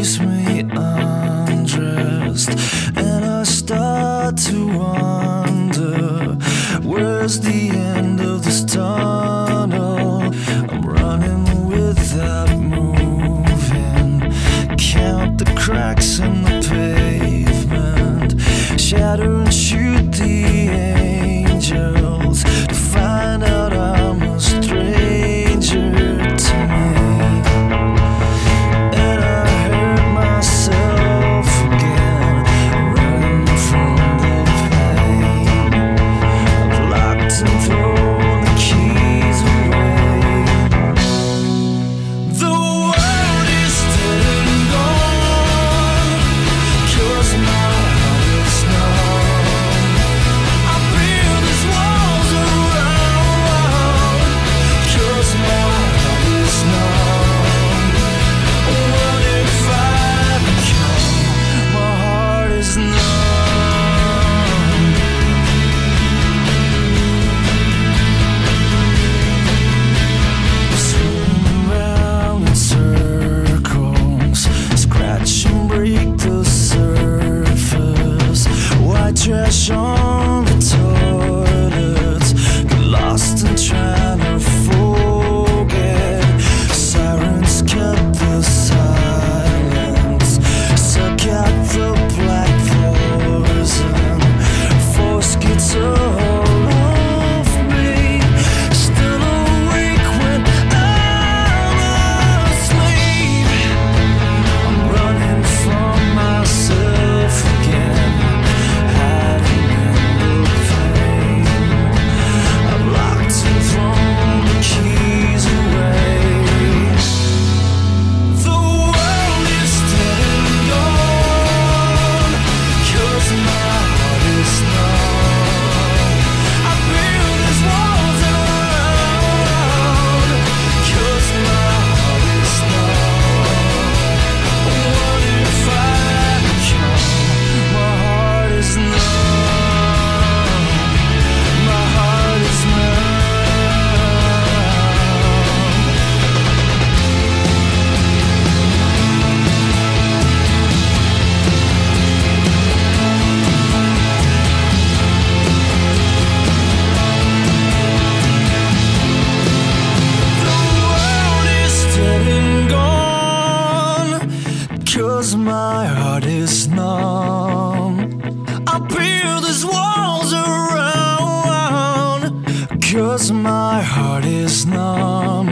leaves me undressed, and I start to wonder, where's the end of this tunnel? I'm running without moving, count the cracks in the pavement, shatter and shoot the angels to find out I'm a stranger to me. And I hurt myself again, running from the pain. I've locked and thrown the keys away. The world is dead and gone, 'cause my heart is numb. I build these walls around, 'cause my heart is numb. What if I become, my heart is numb. Swim around in circles, scratch and break the surface. White trash on the toilets, get lost in trying to forget. Sirens cut the silence, suck out the black poison. Force gets a hold of me, still awake when I'm asleep. I'm running from myself again, hiding in the pain. I've locked and thrown the keys away. The world is dead and gone, 'cause my heart is numb. I build these walls around, 'cause my heart is numb. What if I become, my heart is numb. My heart is numb. The world is dead and gone, 'cause my heart is numb. I build these walls around, 'cause my heart is numb.